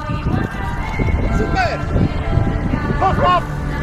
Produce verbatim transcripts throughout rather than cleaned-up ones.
Super! Hop, hop!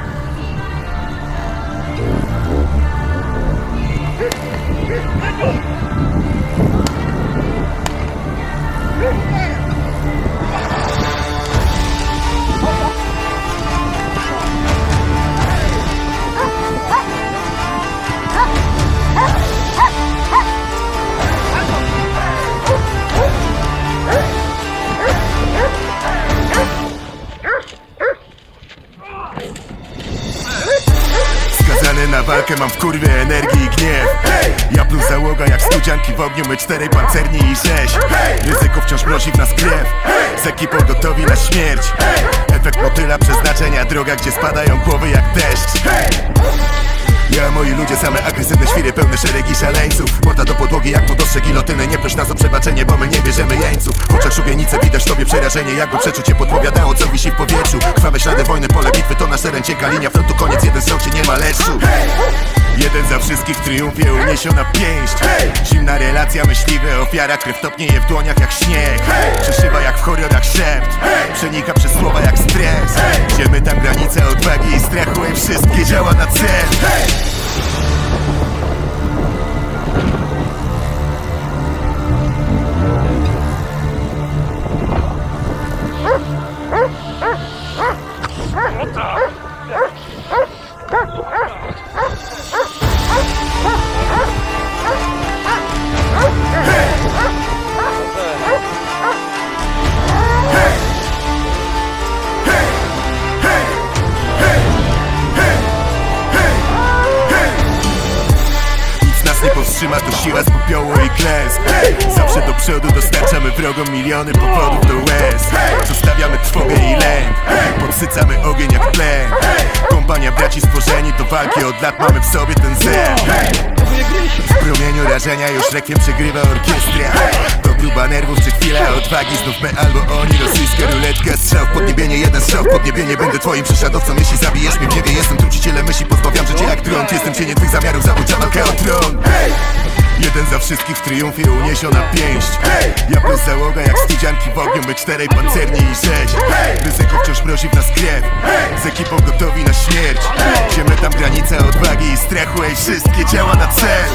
Skazany na walkę, mam w kurwie energii i gniew. Ja plus załoga jak studzianki w ogniu, my czterej pancerni i sześć. Ryzyko wciąż mrozi w nas krew, z ekipą gotowi na śmierć. Efekt motyla przeznaczenia, droga gdzie spadają głowy jak deszcz. Ja, moi ludzie, same agresywne świry, pełne szeregi szaleńców. Morda do podłogi jak podostrzeg gilotyny. Nie proś nas o przebaczenie, bo my nie bierzemy jeńców. W oczach szubienice widać w tobie przerażenie, jakby przeczucie podpowiadało, co wisi w powietrzu. Krwawe ślady wojny, pole bitwy to nasze ręcieka. Linia frontu, koniec, jeden strzał, się nie ma leszczu. Jeden za wszystkich w triumfie, uniesiona pięść. Zimna relacja, myśliwe, ofiara, krew topnieje w dłoniach jak śnieg. Przeszywa jak w horrorach szept, przenika przez słowa jak stres. Ziemy tam granice odwagi i strachu, i wszystkie działa na cel. Nie powstrzyma to siła z popiołu i klęsk. Zawsze do przodu dostarczamy wrogom miliony powodów do łez. Zostawiamy trwogę i lęk, podsycamy ogień jak tlen. Kompania braci stworzeni do walki, od lat mamy w sobie ten zen. W promieniu rażenia już rekwiem przegrywa orkiestra. To próba nerwów czy chwila odwagi, znów my albo oni. Rosyjska ruletka, strzał w podniebienie, jeden strzał w podniebienie. Będę twoim prześladowcą, jeśli zabijesz mnie w niebie. Jestem trucicielem myśli, pozbawiam życia jak trąd. Jestem cieniem twych zamiarów, zabójcza walka o tron. Jeden za wszystkich w triumfie, uniesiona pięść. Ja plus załoga jak studzianki w ogniu, my czterej pancerni i sześć. Ryzyko wciąż mrozi w nas krew, z ekipą gotowi na śmierć. Ziemy tam granice odwagi i strachu, ej, wszystkie działa na cel.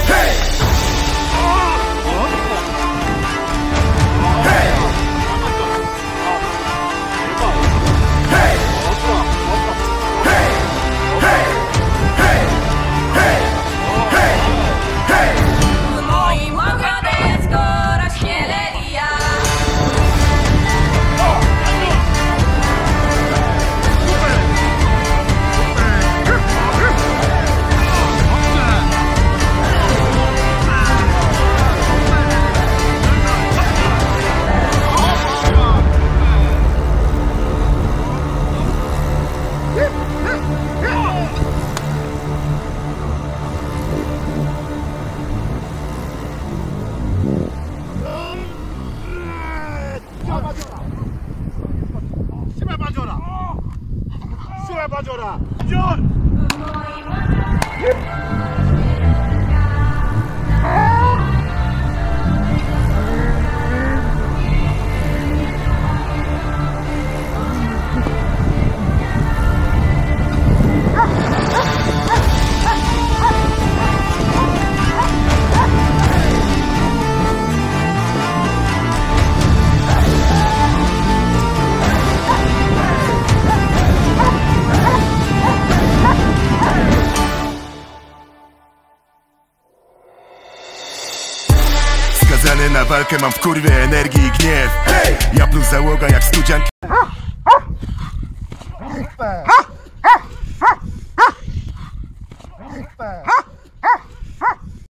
Siła Badziora! Siła Badziora! Dzior! Skazany na walkę, mam w kurwie energii i gniew. Ja plus załoga jak studzianki.